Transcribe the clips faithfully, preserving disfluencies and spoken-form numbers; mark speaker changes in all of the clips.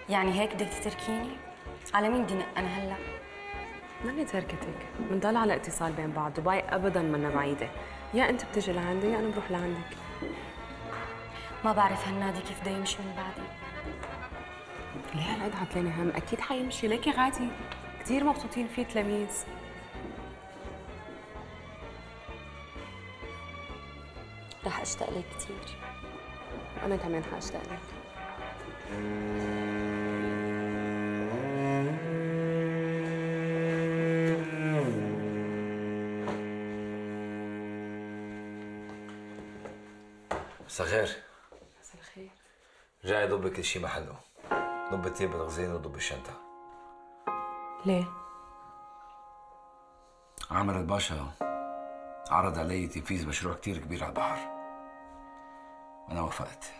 Speaker 1: يعني هيك بدك تتركيني؟ على مين بدي نق انا هلا؟
Speaker 2: ماني تركتك، بنضل على اتصال بين بعض، دبي ابدا منا بعيده، يا انت بتجي لعندي يا انا بروح لعندك.
Speaker 1: ما بعرف هالنادي كيف بده يمشي من بعدي.
Speaker 2: ليه هالقد عتلاني هم؟ اكيد حيمشي، ليكي غادي كثير مبسوطين فيه تلاميذ.
Speaker 1: رح اشتاق لك كثير.
Speaker 2: انا كمان حاشتاق لك.
Speaker 3: مساء الخير.
Speaker 2: مساء الخير.
Speaker 3: رجعي ضبي كل شيء محله، ضبي التيب الغزين وضبي الشنطة.
Speaker 2: ليه؟
Speaker 3: عامر الباشا عرض علي تنفيذ مشروع كتير كبير على البحر، وأنا وافقت.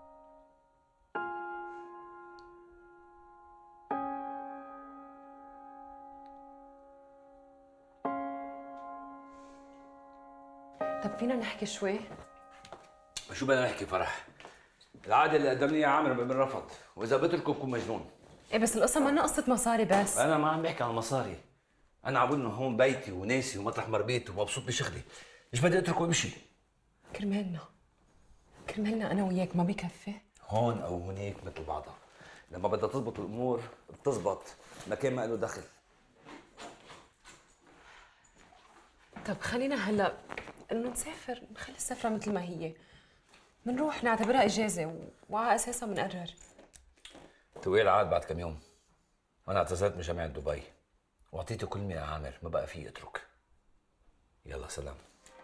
Speaker 2: طب فينا نحكي شوي؟
Speaker 3: شو بدنا نحكي فرح؟ العادة اللي قدم لي اياها عامر من رفض، وإذا بتركه بكون مجنون.
Speaker 2: ايه بس القصة منا قصة مصاري بس.
Speaker 3: أنا ما عم بحكي عن المصاري، أنا عم بقول إنه هون بيتي وناسي ومطرح ما ربيت ومبسوط بشغلي، ليش بدي أتركه وأمشي؟
Speaker 2: كرمالنا كرمالنا أنا وياك ما بكفي؟
Speaker 3: هون أو هونيك مثل بعضها، لما بدها تزبط الأمور بتزبط، مكان ما له دخل.
Speaker 2: طب خلينا هلا انه نسافر، نخلي السفره مثل ما هي، بنروح نعتبرها اجازه و... وعلى اساسها بنقرر.
Speaker 3: تويل عاد بعد كم يوم، وانا اعتذرت من جامعه دبي واعطيته كلمه يا عامر، ما بقى في اترك. يلا سلام.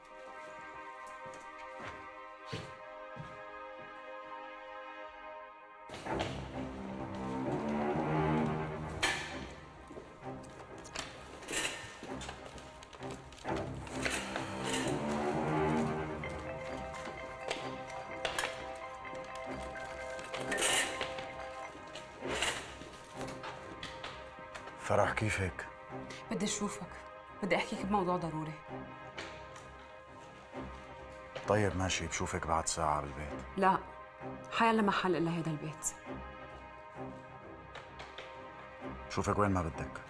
Speaker 4: فرح كيف هيك؟
Speaker 2: بدي اشوفك، بدي احكيك بموضوع ضروري.
Speaker 4: طيب ماشي، بشوفك بعد ساعة بالبيت.
Speaker 2: لا، حيلا محل الا هيدا البيت.
Speaker 4: بشوفك وين ما بدك.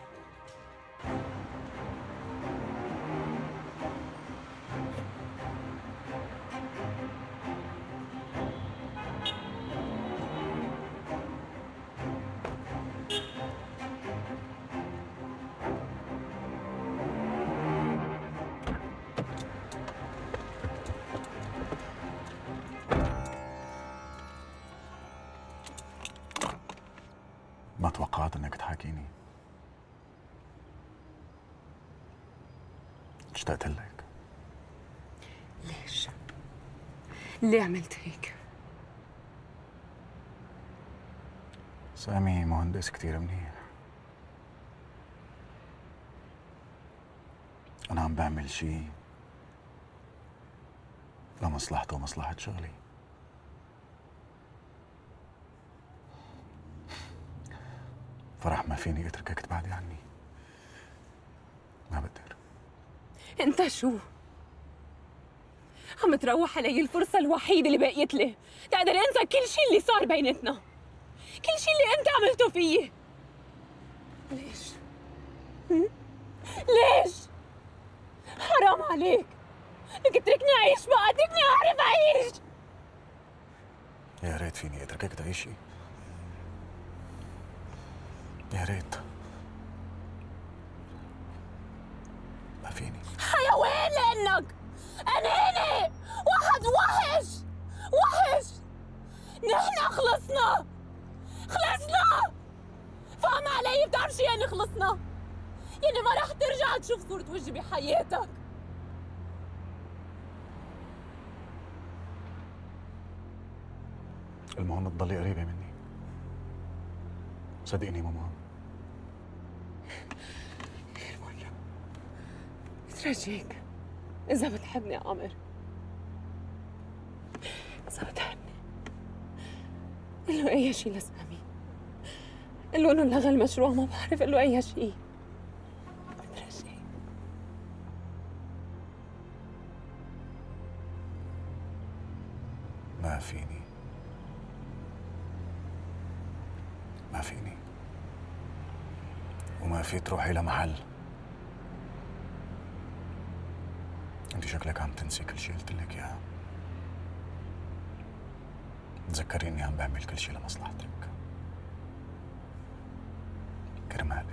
Speaker 4: ما توقعت انك تحاكيني. اشتقت لك.
Speaker 2: ليش؟ ليه عملت هيك؟
Speaker 4: سامي مهندس كتير منيح. أنا عم بعمل شي لمصلحته ومصلحة شغلي. فرح ما فيني اتركك تبعدي عني، ما بقدر.
Speaker 2: انت شو؟ عم تروح علي الفرصة الوحيدة اللي بقيت لي تقدر انسى كل شيء اللي صار بيناتنا، كل شيء اللي انت عملته فيي. ليش؟ ليش؟ حرام عليك، بدك تتركني اعيش بقى، اتركني اعرف اعيش.
Speaker 4: يا ريت فيني اتركك تعيشي، يا ريت. ما فيني.
Speaker 2: حيوان لانك اناني، واحد وحش وحش. نحن خلصنا خلصنا، فاهم علي؟ بتعرف شو يعني خلصنا؟ يعني ما رح ترجع تشوف صورة وجهي بحياتك.
Speaker 4: المهم تضلي قريبة مني، صدقني مو مهم.
Speaker 2: آخر مرة بترجيك، إذا بتحبني يا عامر، إذا بتحبني قل له أي شيء لسامي، قل له إنه لغى المشروع، ما بعرف، قل له أي شيء. بترجيك.
Speaker 4: ما فيني، ما فيني وما في تروحي لمحل. انت شكلك عم تنسي كل شيء قلت لك اياه. تذكري اني عم بعمل كل شيء لمصلحتك كرمالك.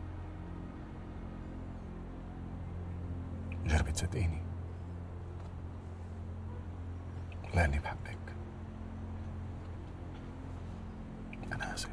Speaker 4: جربي تصدقيني لاني بحبك. انا اسف.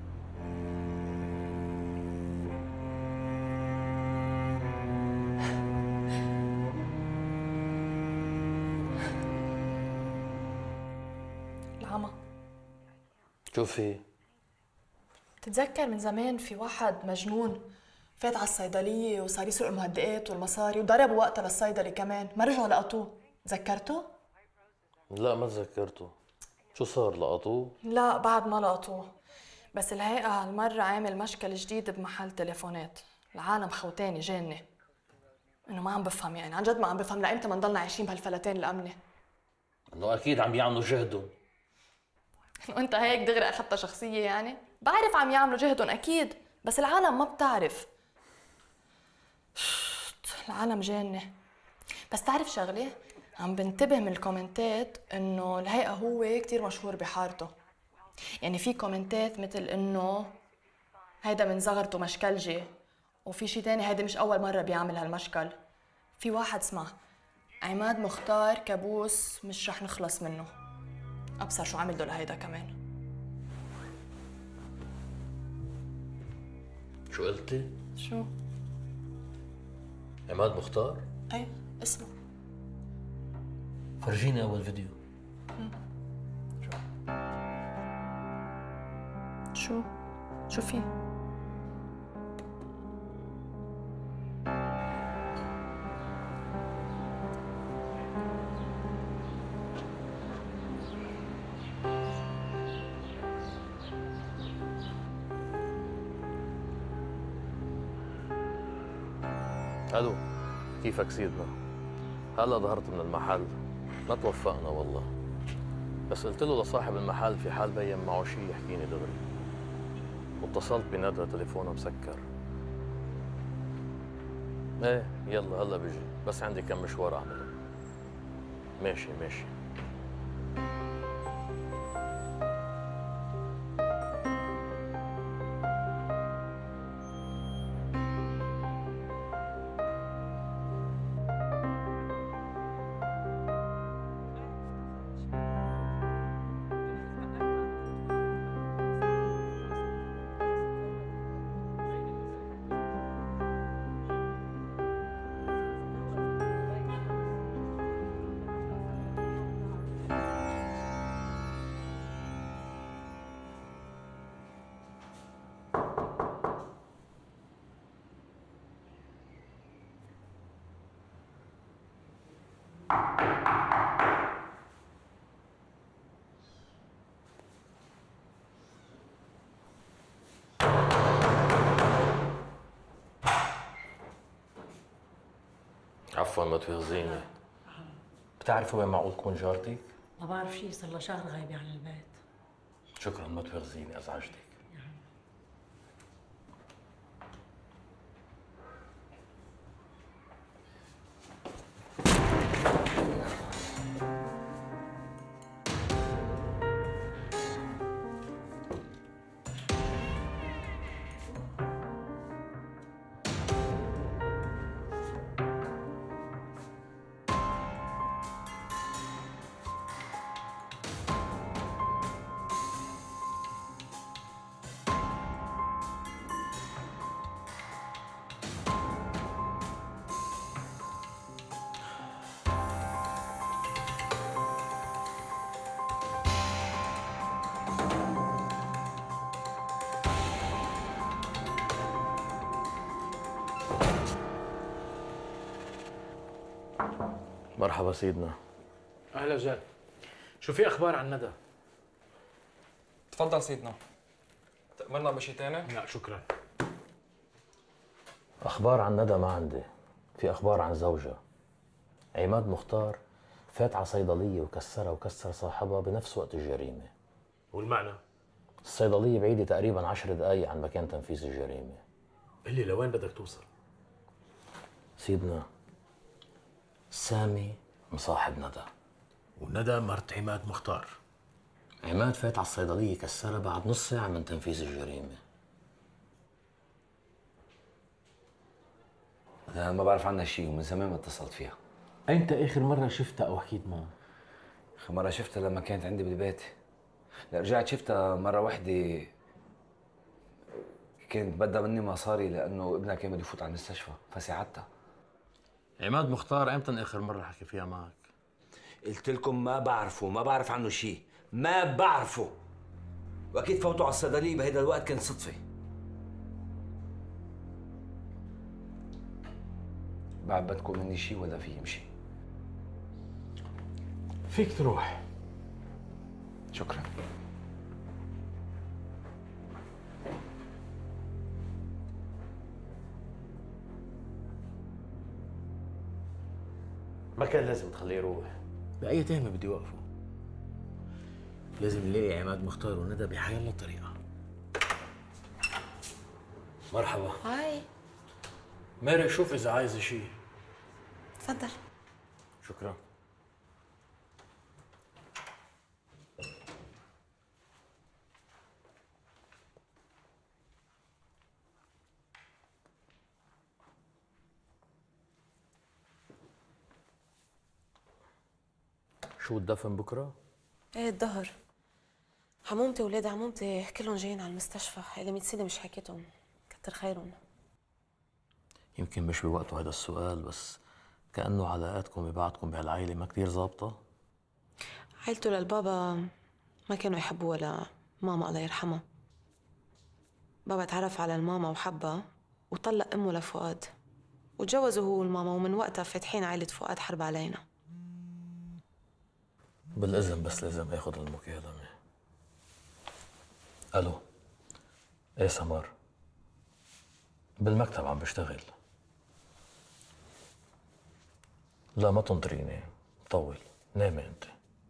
Speaker 5: العمى.
Speaker 6: شوفي،
Speaker 5: تتذكر من زمان في واحد مجنون فات على الصيدلية وصار يسرق المهدئات والمصاري وضربوا وقتها للصيدلي كمان، ما رجعوا لقطوه، تذكرته؟
Speaker 6: لا ما تذكرته. شو صار، لقطوه؟
Speaker 5: لا بعد ما لقطوه، بس الهيئة هالمرة عامل مشكل جديد بمحل تليفونات، العالم خوتاني جانة. انه ما عم بفهم يعني، عن جد ما عم بفهم لأيمتى ما نضلنا عايشين بهالفلتان الأمنة؟
Speaker 6: انه اكيد عم يعملوا جهدهم.
Speaker 5: وانت هيك دغري اخذتها شخصية يعني؟ بعرف عم يعملوا جهدهم أكيد، بس العالم ما بتعرف. العالم جانة. بس تعرف شغلة؟ عم بنتبه من الكومنتات انه الهيئة هو كتير مشهور بحارته. يعني في كومنتات مثل انه هيدا من زغرته مشكلجي، وفي شي تاني هيدا مش أول مرة بيعمل هالمشكل. في واحد اسمه عماد مختار كابوس مش رح نخلص منه. أبصر شو عمل له لهيدا كمان.
Speaker 6: شو قلتي؟
Speaker 5: شو؟
Speaker 6: عماد مختار؟
Speaker 5: أي اسمه.
Speaker 6: فرجيني اول فيديو.
Speaker 5: شو؟ شو في؟
Speaker 6: الو، كيفك سيدنا؟ هلا ظهرت من المحل، ما توفقنا والله، بس قلت له لصاحب المحل في حال بين معه شيء يحكيني دغري، واتصلت بندى تليفونه مسكر. ايه يلا هلا بيجي، بس عندي كم مشوار اعمله. ماشي ماشي. عفوا ما تفهزيني. بتعرفي وين معقول تكون جارتك؟
Speaker 7: ما بعرف شيء، صار لها شهر غايبة عن البيت.
Speaker 6: شكرا ما تفهزيني، ازعجتك. مرحبا سيدنا.
Speaker 8: اهلا جاد. شو في اخبار عن ندى؟
Speaker 9: تفضل سيدنا. تأمرنا بشي تاني؟
Speaker 8: لا شكرا.
Speaker 6: اخبار عن ندى ما عندي، في اخبار عن زوجها عماد مختار. فات على صيدليه وكسرها وكسر صاحبها بنفس وقت الجريمه.
Speaker 8: والمعنى؟
Speaker 6: الصيدلية بعيدة تقريبا عشر دقايق عن مكان تنفيذ الجريمة.
Speaker 8: قل لي لوين بدك توصل؟
Speaker 6: سيدنا سامي مصاحب ندى،
Speaker 8: وندى مرت عماد مختار.
Speaker 6: عماد فات على الصيدلية كسرها بعد نص ساعة من تنفيذ الجريمة.
Speaker 3: أنا ما بعرف عنها شيء ومن زمان ما اتصلت فيها.
Speaker 8: أنت آخر مرة شفتها أو حكيت معها؟
Speaker 3: آخر مرة شفتها لما كانت عندي بالبيت. لا رجعت شفتها مرة واحدة، كانت بدها مني مصاري لأنه ابنها كان بده يفوت على المستشفى فساعدتها.
Speaker 6: عماد مختار امتى آخر مرة حكي فيها معك؟
Speaker 3: قلت لكم ما بعرفه، ما بعرف عنه شيء، ما بعرفه. وأكيد فوتوا على الصيدلية بهيدا الوقت كانت صدفة. بعد بدكم مني شيء ولا في يمشي؟
Speaker 8: فيك تروح.
Speaker 3: شكرا.
Speaker 6: ما كان لازم تخليه يروح.
Speaker 8: بأي تهمة بدي يوقفوا؟ لازم نلاقي عماد مختار وندى بحيالله طريقة.
Speaker 6: مرحبا.
Speaker 5: هاي.
Speaker 8: ماري شوف إذا عايزة شيء.
Speaker 5: تفضل.
Speaker 6: شكرا. شو الدفن بكره؟
Speaker 2: ايه الظهر. عمومتي وولاد عمومتي كلهم جايين على المستشفى، اللي ميت سيدي مش حكيتهم، كتر خيرهم.
Speaker 6: يمكن مش بوقته هذا السؤال، بس كأنه علاقاتكم ببعضكم بهالعائلة ما كتير ظابطة.
Speaker 2: عيلته للبابا ما كانوا يحبوه ولا ماما الله يرحمها. بابا تعرف على الماما وحبها وطلق امه لفؤاد، وتجوزوا هو والماما، ومن وقتها فاتحين عائلة فؤاد حرب علينا.
Speaker 6: بالإذن بس لازم اخذ المكالمة. الو. ايه سمر؟ بالمكتب عم بشتغل. لا ما تنطريني، طول، نامي انت.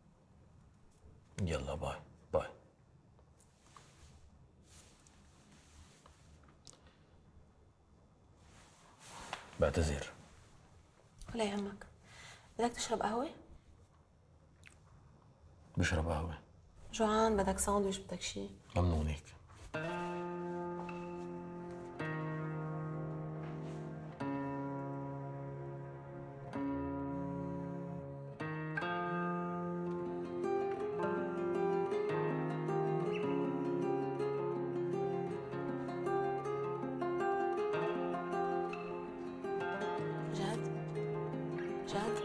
Speaker 6: يلا باي باي. بعتذر.
Speaker 2: ولا يهمك. بدك تشرب قهوة؟
Speaker 6: بشرب قهوة.
Speaker 2: جوعان؟ بدك ساندويش؟ بدك شي؟
Speaker 6: ممنونك.
Speaker 2: جد؟ جد؟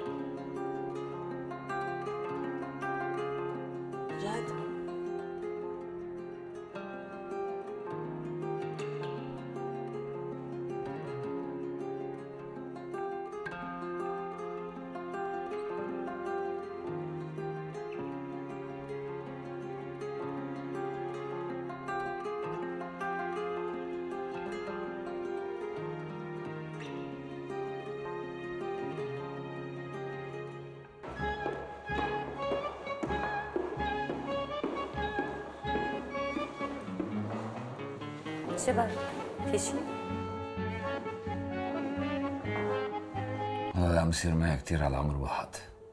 Speaker 2: جد؟
Speaker 1: شباب في شيء؟
Speaker 3: أنا اللي عم بصير معي كتير على عمر واحد.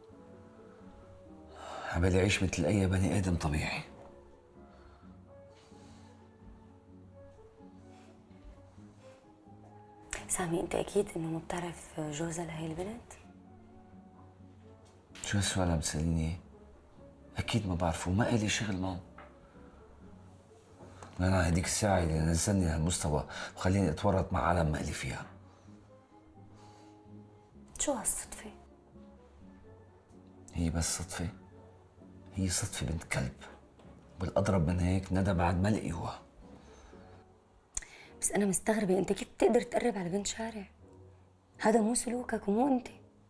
Speaker 3: عبالي أعيش مثل أي بني آدم طبيعي.
Speaker 1: سامي انت اكيد انه ما بتعرف جوزها لهي البنت؟
Speaker 3: شو هالسؤال عم تسأليني؟ أكيد ما بعرفه، ما إلي شغل معه. أنا هديك الساعة اللي نزلني لهالمستوى وخليني أتورط مع عالم ما إلي فيها.
Speaker 1: شو هالصدفة؟
Speaker 3: هي بس صدفة؟ هي صدفة بنت كلب. بالأضرب من هيك ندى بعد ما لقيوها.
Speaker 1: بس أنا مستغربة أنت كيف بتقدر تقرب على بنت شارع؟ هذا مو سلوكك ومو أنت.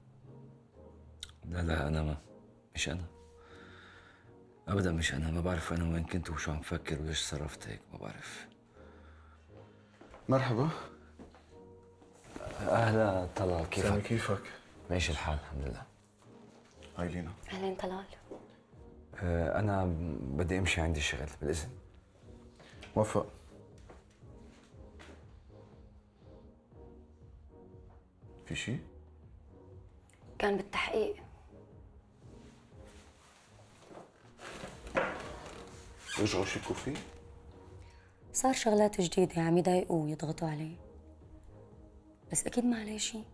Speaker 3: لا لا أنا ما مش أنا. أبدا مش أنا، ما بعرف أنا وين كنت وشو عم فكر وليش صرفت هيك، ما بعرف.
Speaker 4: مرحبا.
Speaker 3: أهلا طلال، كيفك؟
Speaker 4: سامي كيفك؟
Speaker 3: ماشي الحال الحمد لله.
Speaker 4: هاي لينا.
Speaker 1: أهلين طلال.
Speaker 3: أه أنا بدي أمشي، عندي شغل، بالإذن.
Speaker 4: وفق، في شيء؟
Speaker 1: كان بالتحقيق.
Speaker 4: رجعوا شكوا فيه؟
Speaker 1: صار شغلات جديدة عم يضايقوه ويضغطوا عليه، بس أكيد ما عليه شيء.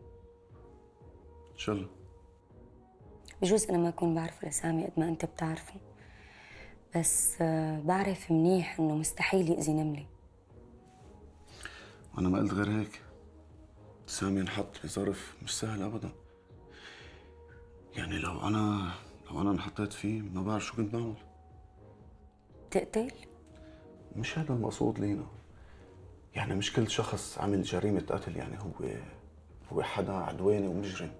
Speaker 4: إن شاء الله.
Speaker 1: بجوز أنا ما أكون بعرفه لسامي قد ما أنت بتعرفه، بس بعرف منيح إنه مستحيل يأذي نملة.
Speaker 4: أنا ما قلت غير هيك. سامي انحط بظرف مش سهل أبدا. يعني لو أنا لو أنا انحطيت فيه ما بعرف شو كنت بعمل.
Speaker 1: تقتل؟
Speaker 4: مش هذا المقصود لينا. يعني مش كل شخص عمل جريمة قتل يعني هو هو حدا عدواني ومجرم.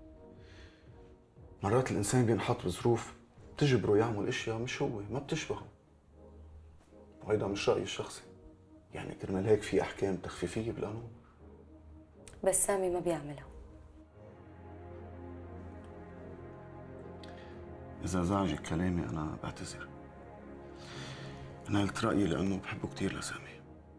Speaker 4: مرات الإنسان بينحط بظروف بتجبره يعمل أشياء مش هو، ما بتشبهه. وهيدا مش رأيي الشخصي. يعني كرمال هيك في أحكام تخفيفية بالقانون.
Speaker 1: بس سامي ما بيعملها.
Speaker 4: إذا زعجك كلامي أنا بعتذر. أنا قلت رأيي لأنه بحبه كتير لسامي.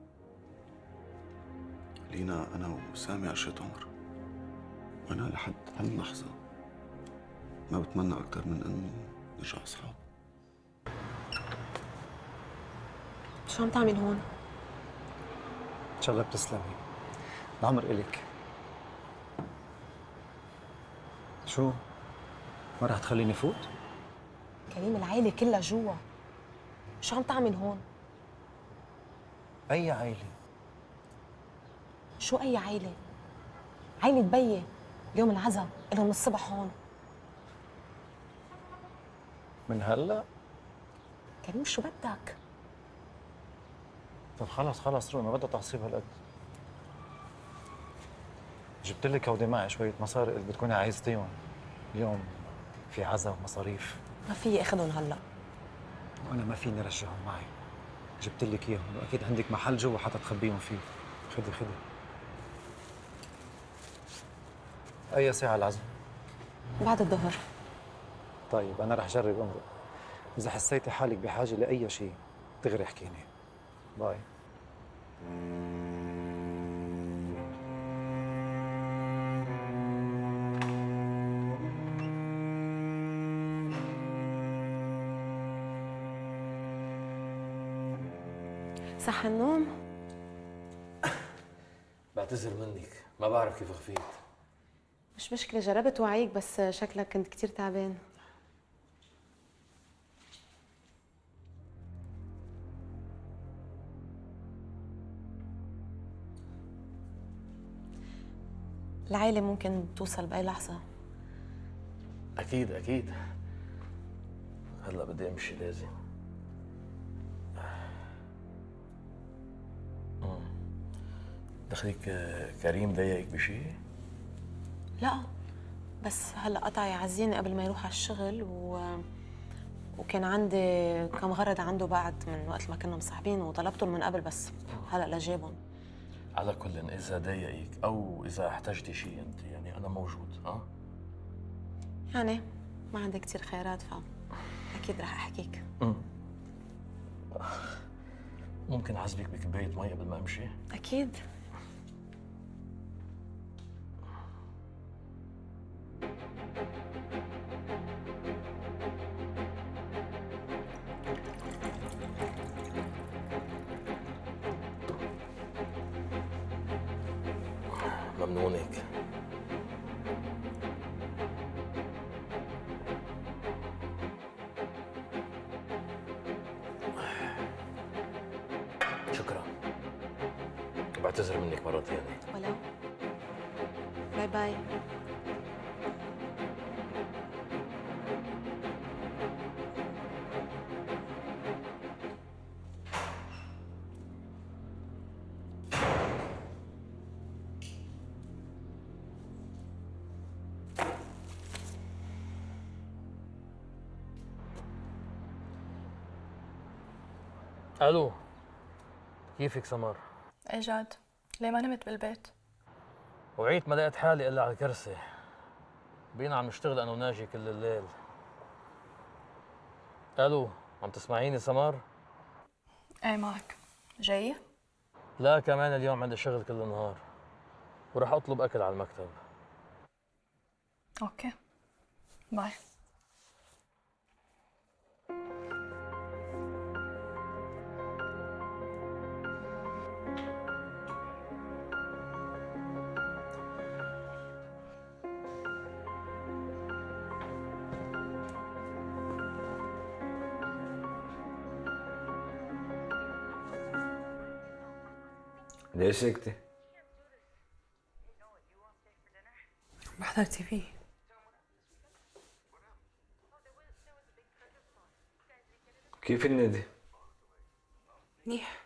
Speaker 4: لينا أنا وسامي عشرة عمر، وأنا لحد هاللحظة ما بتمنى أكتر من إنه نرجع أصحاب.
Speaker 10: شو عم تعمل هون؟
Speaker 11: إن شاء الله بتسلمي. العمر إلك. شو؟ ما رح تخليني فوت؟
Speaker 10: كريم العيلة كلها جوا. شو عم تعمل هون؟
Speaker 11: أي عائلة؟
Speaker 10: شو أي عيلة؟ عيلة بيي، اليوم العزا، إلهم من الصبح هون.
Speaker 11: من هلا؟
Speaker 10: كريم شو بدك؟
Speaker 11: طب خلص خلص روح، ما بدها تعصيب هالقد. جبت لك هودي معي شوية مصاري اللي بتكوني عايزتيهم. اليوم في عزا ومصاريف.
Speaker 10: ما فيي اخذهم هلا.
Speaker 11: وأنا ما فيني رجعهم معي. جبت لك إياهم وأكيد عندك محل جوا حتى تخبيهم فيه. خدي خدي. أي ساعة العزا؟
Speaker 10: بعد الظهر.
Speaker 11: طيب أنا رح جرب أمرق. إذا حسيتي حالك بحاجة لأي شيء دغري احكيني. باي.
Speaker 10: صح النوم؟
Speaker 6: بعتذر منك، ما بعرف كيف خفيت.
Speaker 10: مش مشكلة، جربت وعيك بس شكلك كنت كتير تعبان. العائلة ممكن توصل بأي لحظة.
Speaker 6: أكيد أكيد. هلا بدي أمشي لازم. دخلك كريم ضايقك بشيء؟
Speaker 10: لا بس هلا قطع يعزيني قبل ما يروح على الشغل و... وكان عندي كم غرض عنده بعد من وقت ما كنا مصاحبين وطلبتهم من قبل بس هلا لجابهم.
Speaker 6: على كل إذا ضايقك أو إذا احتجتي شيء أنت يعني أنا موجود. ها؟
Speaker 10: يعني ما عندي كثير خيارات فأكيد رح أحكيك.
Speaker 6: امم ممكن أعذبك بكوباية مي قبل ما أمشي؟
Speaker 10: أكيد.
Speaker 6: ممنونك. شكرا. بعتذر منك مرة ثانية.
Speaker 10: ولو. باي باي.
Speaker 6: الو، كيفك سمر؟
Speaker 5: ايه جاد؟ ليه ما نمت بالبيت؟
Speaker 6: وعيت ما لقيت حالي الا على الكرسي. بينا عم نشتغل انا وناجي كل الليل. الو، عم تسمعيني سمر؟
Speaker 5: ايه معك. جاي؟
Speaker 6: لا كمان اليوم عندي شغل كل النهار، وراح اطلب اكل على المكتب.
Speaker 5: اوكي باي.
Speaker 3: ليه سكتة؟
Speaker 10: بحضر تي في.
Speaker 3: كيف النادي؟
Speaker 10: منيح.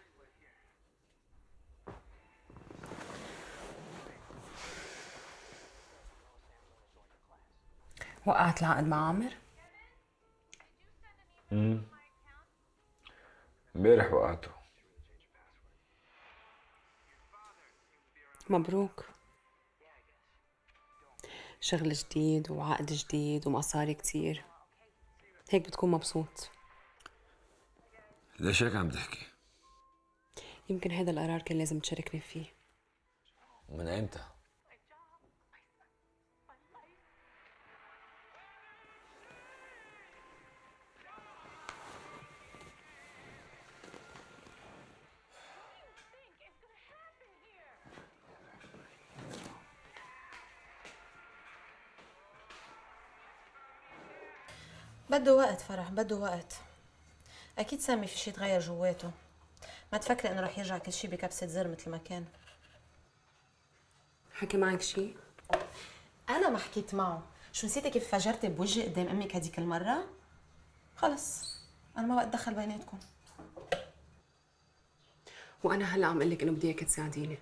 Speaker 10: وقعت العقد مع عامر؟
Speaker 3: امم امبارح وقعته.
Speaker 10: مبروك. شغل جديد وعقد جديد ومصاري كتير، هيك بتكون مبسوط.
Speaker 3: ليش هيك عم تحكي؟
Speaker 10: يمكن هذا القرار كان لازم تشاركني فيه.
Speaker 3: من امتى؟
Speaker 10: بده وقت فرح، بده وقت. اكيد سامي في شي تغير جواته، ما تفكري انه رح يرجع كل شي بكبسة زر مثل ما كان. حكي معك شي؟ انا ما حكيت معه. شو نسيتي كيف فجرتي بوجهي قدام امك هديك المره؟ خلص انا ما بقى اتدخل بيناتكم. وانا هلا عم اقول لك انه بدي اياك تساعديني.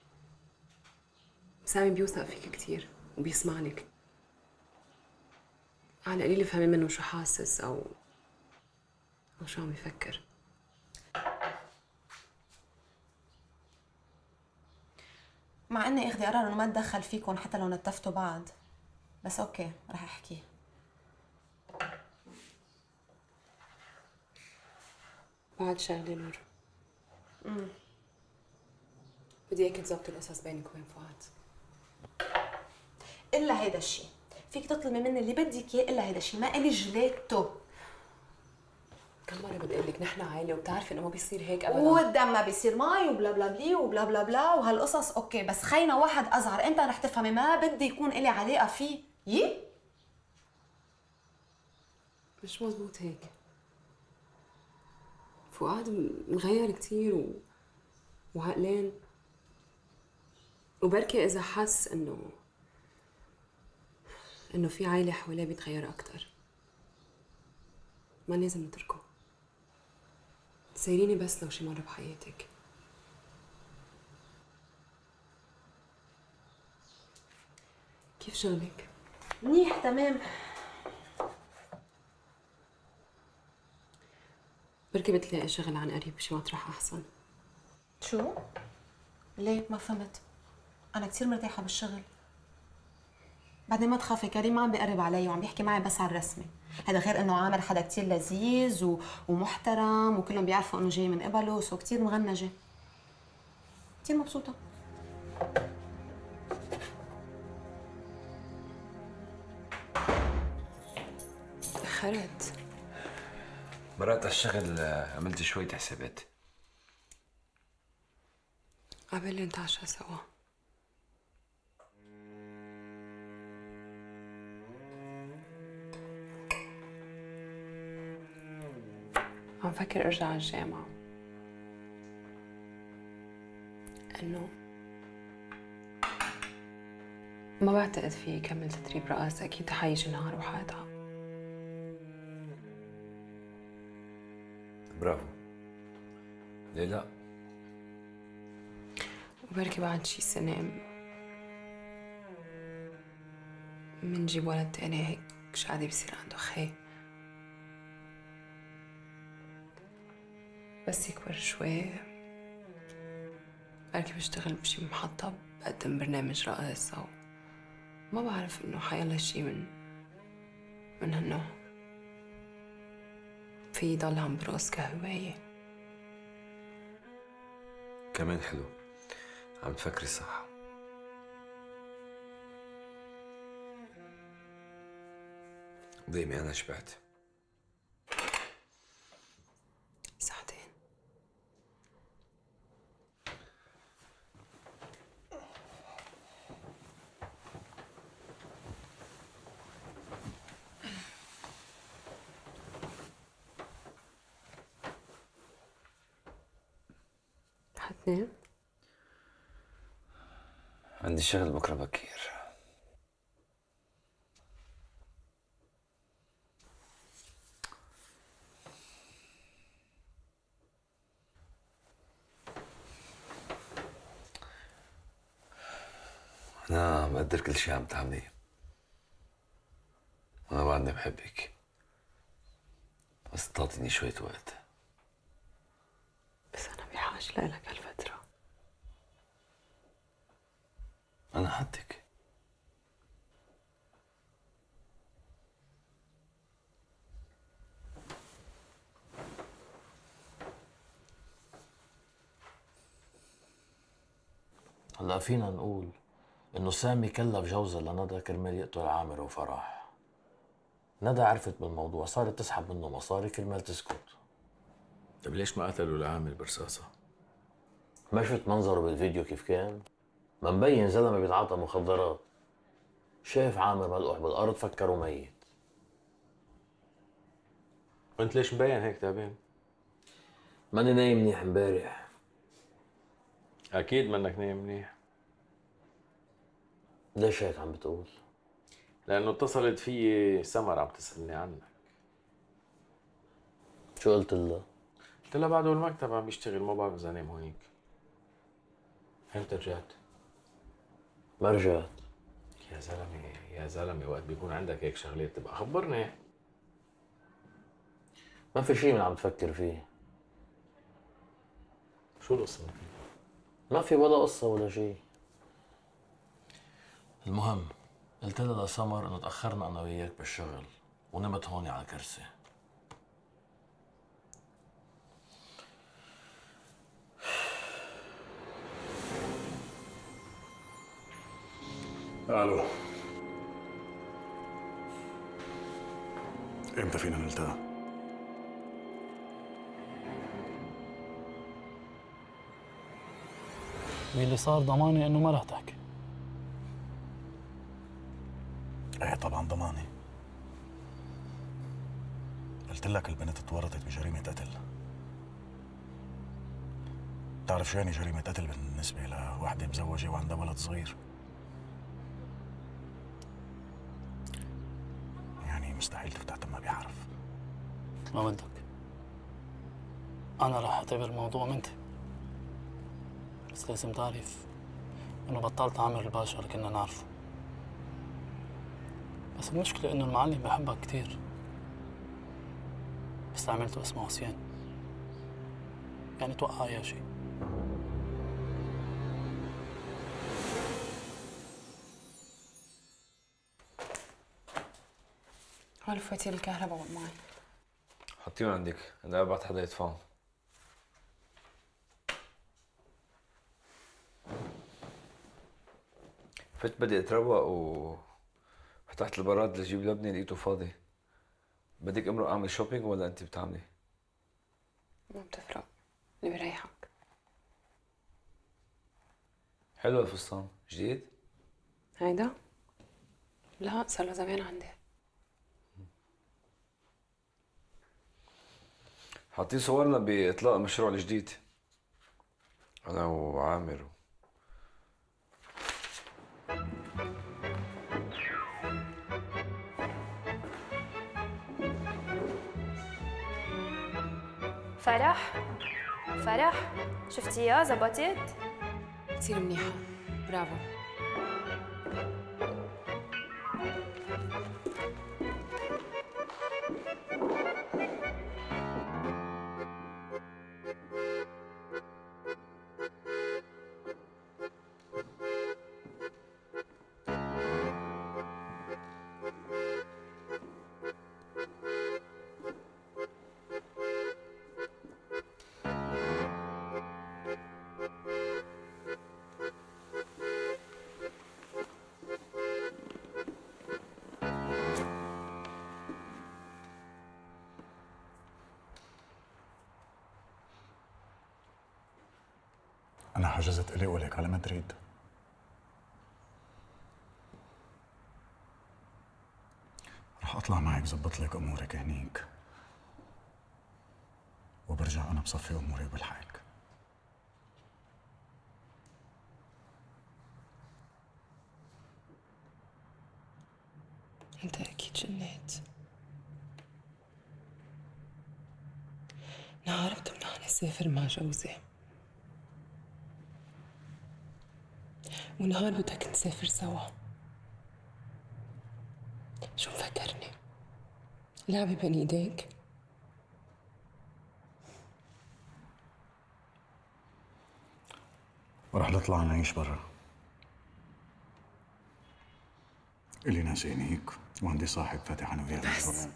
Speaker 10: سامي بيوثق فيك كثير وبيسمع لك، على القليل افهمي منه شو حاسس او او شو عم يفكر. مع اني اخذي قرار انه ما اتدخل فيكم حتى لو نتفتوا بعض، بس اوكي رح احكيه. بعد شغله نور، امم بدي اياك تظبطي القصص بينك وبين فؤاد. الا هيدا الشيء، فيك تطلبي مني اللي بدك اياه الا هيدا الشيء، ما الي جليته. كم مرة بدي اقول لك نحن عائلة وبتعرفي انه ما بيصير هيك ابدا. والدم ما بيصير مي وبلا بلا بلي وبلا بلا بلا وهالقصص اوكي، بس خينا واحد اصغر امتى رح تفهمي؟ ما بدي يكون الي علاقة فيه. يي مش مزبوط هيك. فؤاد مغير كثير و... وعقلان، وبركي اذا حس انه انه في عائلة حواليه بيتغير اكثر. ما لازم نتركه. سيريني بس لو شي مرة بحياتك. كيف شغلك؟ منيح تمام. بركي بتلاقي شغل عن قريب بشي مطرح احسن. شو؟ ليه؟ ما فهمت. انا كثير مرتاحة بالشغل. بعدين ما تخافي، كريم ما عم بيقرب علي وعم بيحكي معي بس على الرسمي. هذا غير انه عامر حدا كثير لذيذ و... ومحترم وكلهم بيعرفوا انه جاي من قبله، سو كثير مغنجة. كثير مبسوطة. تأخرت.
Speaker 3: مرات على الشغل عملت شوية حسابات.
Speaker 10: قبل نتعشى سوا. عم فكر ارجع على الجامعة، انه ما بعتقد في يكمل تدريب رقص، اكيد حيجي نهار وحاتعب.
Speaker 3: برافو. ليه لا؟
Speaker 10: وبركي بعد شي سنة منجيب ولد تاني هيك شادي بصير عنده خي، بس يكبر شوي بركي بشتغل بشي محطة بقدم برنامج رقص، أو ما بعرف إنه حيلا شي من من هالنوع في يضل عم برقص كهواية.
Speaker 3: كمان حلو. عم تفكري صح. دايما أنا شبعت.
Speaker 10: ساعتين. حتنام؟
Speaker 3: عندي شغل بكرة بكير. أنا بقدر كل شي عم تعمليه. أنا بعدني بحبك، بس تعطيني شوية وقت.
Speaker 10: بس أنا بحاجة لإلك هالفترة.
Speaker 3: أنا حدك.
Speaker 6: هلا فينا نقول انه سامي كلف جوزها لندى كرمال يقتل عامر وفرح. ندى عرفت بالموضوع، صارت تسحب منه مصاري كرمال تسكت.
Speaker 8: طيب ليش ما قتلوا لعامر برصاصة؟
Speaker 6: ما شفت منظره بالفيديو كيف كان؟ ما مبين زلمه بيتعاطى مخدرات. شاف عامر ملقوح بالارض فكره ميت.
Speaker 8: وانت ليش مبين هيك تعبان؟
Speaker 6: ماني نايم منيح امبارح.
Speaker 8: اكيد منك نايم منيح.
Speaker 6: ليش هيك عم بتقول؟
Speaker 8: لانه اتصلت فيي سمر عم تسألني عنك.
Speaker 6: شو قلت لها؟
Speaker 8: قلت لها بعده المكتب عم بيشتغل، ما بعرف اذا نام هونيك. امتى رجعت؟
Speaker 6: ما رجعت.
Speaker 8: يا زلمه يا زلمه، وقت بيكون عندك هيك شغلات تبقى خبرني.
Speaker 6: ما في شيء من عم تفكر فيه.
Speaker 8: شو القصه؟
Speaker 6: ما في ولا قصه ولا شيء. المهم قلت لها لسمر انه تاخرنا انا وياك بالشغل ونمت هون على كرسي.
Speaker 4: الو، امتى فينا نلتقى؟
Speaker 12: واللي صار ضماني انه ما رح تحكي.
Speaker 13: ايه طبعا ضماني. قلت لك البنت تورطت بجريمة قتل. بتعرف شو يعني جريمة قتل بالنسبة لوحدة مزوجة وعندها ولد صغير؟ يعني مستحيل تفتح تمها بحرف.
Speaker 12: ما بدك. انا رح اعتبر الموضوع منتهي. بس لازم تعرف انه بطلت عامر الباشا اللي كنا نعرفه. بس المشكلة انه المعلم بحبك كتير. بس عملته اسمه عصيان. يعني توقع اي شيء.
Speaker 10: هول فواتير الكهرباء والمي.
Speaker 3: حطيهم عندك، انا ابعت حدا يدفعهم. فت بدي اتروق وفتحت البراد لجيب لبنه لقيته فاضي. بدك امرق اعمل شوبينج ولا انت بتعملي؟
Speaker 10: ما بتفرق، اللي بيريحك.
Speaker 3: حلو الفستان، جديد؟
Speaker 10: هيدا؟ لا صار له زمان عندي.
Speaker 3: حاطين صورنا باطلاق المشروع الجديد انا وعامر.
Speaker 14: فرح فرح شفتيها زبطت؟
Speaker 10: كثير منيحة، برافو.
Speaker 13: إلي قولك على مدريد. رح أطلع معك زبط لك أمورك هنيك، وبرجع أنا بصفي أموري وبلحقك.
Speaker 15: أنت أكيد جنيت. نهار بتمنعني أسافر مع جوزي، ونهار بدك نسافر سوا. شو مفكرني؟ لعبة بين ايديك؟
Speaker 13: ورح نطلع نعيش برا. إلي ناس هنيك وعندي صاحب فاتح أنا وياه
Speaker 15: بس
Speaker 13: مشروع.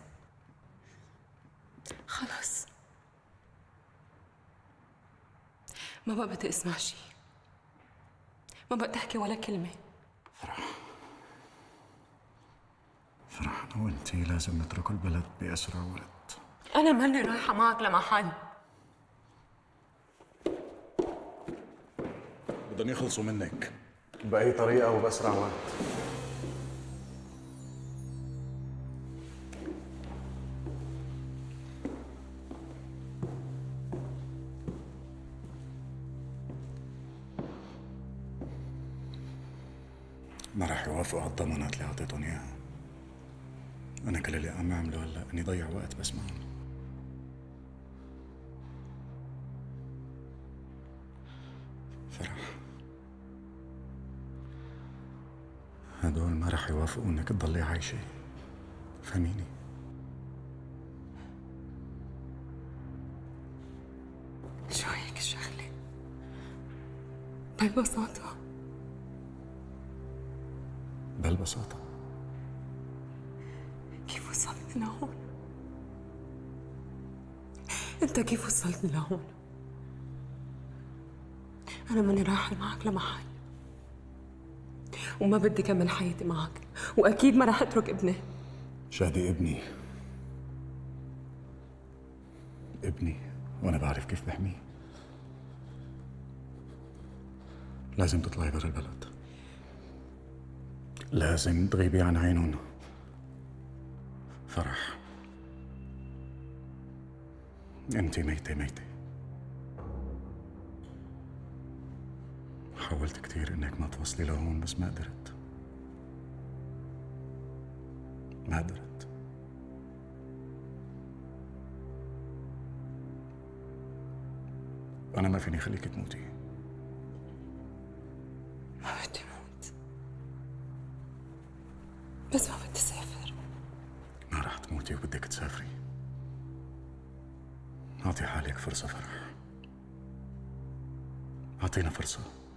Speaker 15: خلص، ما بقى بدي اسمع شي، ما بقى تحكي ولا كلمة.
Speaker 13: فرح فرح أنا وأنتي لازم نترك البلد بأسرع وقت.
Speaker 15: أنا ماني رايحة معك لمحل.
Speaker 13: بدهم يخلصوا منك
Speaker 4: بأي طريقة وبأسرع وقت.
Speaker 13: ما رح يوافقوا على الضمانات اللي أعطيتهم إياها. أنا كل اللي عم أعمله هلا إني ضيع وقت بس معهم. فرح، هدول ما رح يوافقوا إنك تضلي عايشة، فهميني؟
Speaker 15: شو هيك الشغلة؟ ببساطة
Speaker 13: بالبساطة.
Speaker 15: كيف وصلت لهون؟ انت كيف وصلت لهون؟ انا ماني رايحة معك لمحل، وما بدي كمل حياتي معك، واكيد ما رح اترك ابني.
Speaker 13: شادي ابني ابني وأنا بعرف كيف بحميه. لازم تطلعي برا البلد، لازم تغيبي عن عينهم. فرح، انت ميتة ميتة. حاولت كتير انك ما توصلي لهون بس ما قدرت ما قدرت. أنا ما فيني خليك تموتي.
Speaker 15: ما بدي موت، بس ما بدي سافر.
Speaker 13: ما رح تموتي وبدك تسافري. أعطي حالك فرصة فرح، أعطينا فرصة.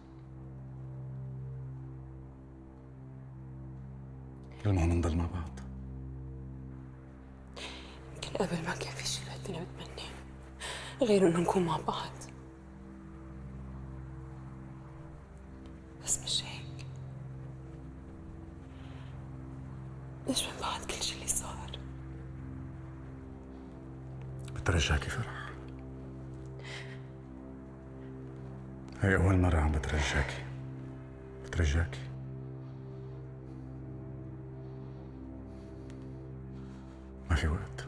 Speaker 13: المهم نضل مع بعض.
Speaker 15: يمكن قبل ما كان في شي بهالدنيا بتمنى غير انه نكون مع بعض، بس مش هيك. ليش من بعد كل شي اللي صار؟
Speaker 13: بترجاكي فرح، هي أول مرة عم بترجاكي بترجاكي ما في وقت.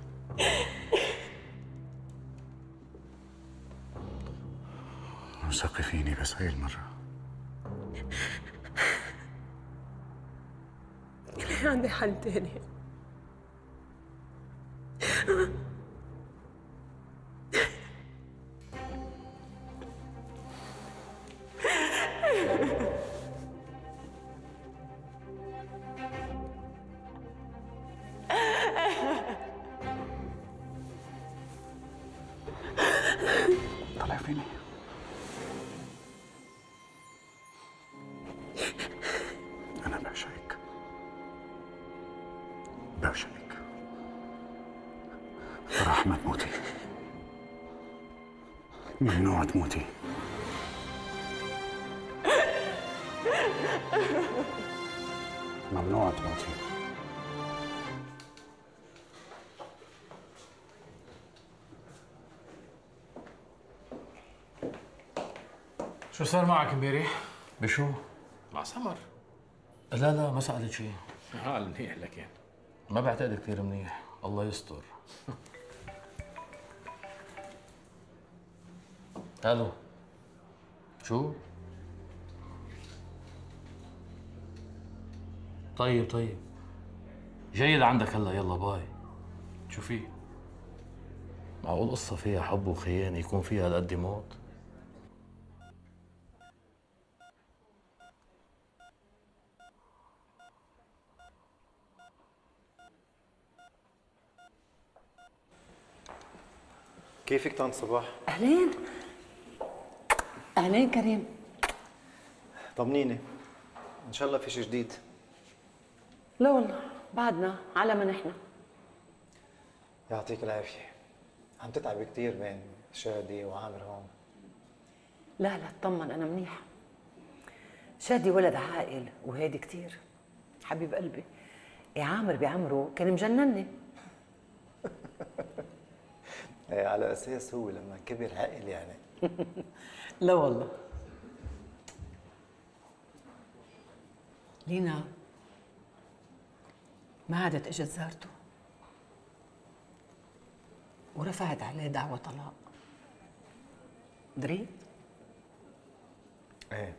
Speaker 13: وثقي فيني بس هاي المرة.
Speaker 15: ليه عندي حل تاني؟
Speaker 13: طلع فيني. أنا بعشقك بعشقك. فرح ما تموتي، ممنوع تموتي. ممنوع تموتي.
Speaker 8: شو صار معك امبارح؟
Speaker 6: بشو؟
Speaker 8: مع سمر.
Speaker 6: لا لا ما سألت شيء.
Speaker 8: اه منيح لك يعني.
Speaker 6: ما بعتقد كثير منيح، الله يستر. الو شو؟ طيب طيب جاي لعندك هلا، يلا باي.
Speaker 8: شو في؟
Speaker 6: معقول قصة فيها حب وخيانة يكون فيها هالقد موت؟
Speaker 11: كيفك طنط صباح؟
Speaker 16: اهلين اهلين كريم.
Speaker 11: طمنيني، ان شاء الله في شي جديد.
Speaker 16: لا والله بعدنا على ما نحن.
Speaker 11: يعطيك العافية. عم تتعب كثير بين شادي وعامر هون.
Speaker 16: لا لا اطمن انا منيحة. شادي ولد عاقل وهادي كثير حبيب قلبي. إيه عامر بعمره كان مجنني.
Speaker 11: ايه على اساس هو لما كبر عقل يعني.
Speaker 16: لا والله. لينا ما عادت اجت زارته ورفعت عليه دعوى طلاق. دريت؟
Speaker 11: ايه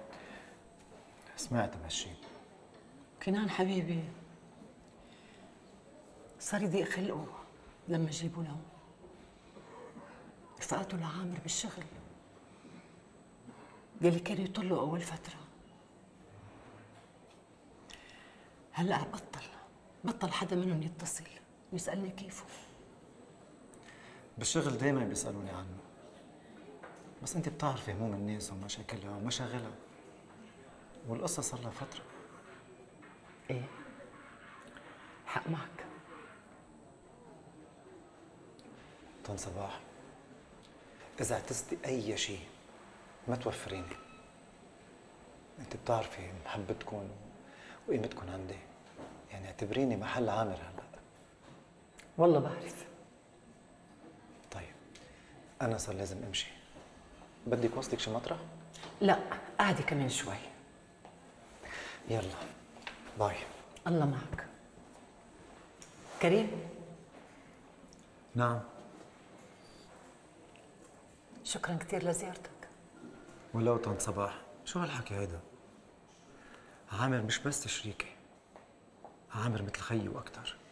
Speaker 11: سمعت بهالشي.
Speaker 16: كنان حبيبي صار يضيق خلقه لما جيبوا له رفقاته لعامر بالشغل. قال لي كانوا يطلوا اول فتره، هلا بطل بطل حدا منهم يتصل ويسالني كيفه.
Speaker 11: بالشغل دايما بيسالوني عنه، بس انت بتعرفي هموم الناس ومشاكلها ومشاغلها، والقصه صار لها فتره.
Speaker 16: ايه حق معك.
Speaker 11: طن صباح، اذا اعتزتي اي شيء ما توفريني. انت بتعرفي محبتكم وقيمتكم عندي، يعني اعتبريني محل عامر هلا.
Speaker 16: والله بعرف.
Speaker 11: طيب انا صار لازم امشي. بدك وصلك شي مطرح؟
Speaker 16: لا قاعدة كمان شوي.
Speaker 11: يلا باي.
Speaker 16: الله معك. كريم.
Speaker 11: نعم.
Speaker 16: شكرا كثير لزيارتك.
Speaker 11: ولو طنط صباح، شو هالحكي هيدا؟ عامر مش بس شريكي، عامر مثل خيي واكثر.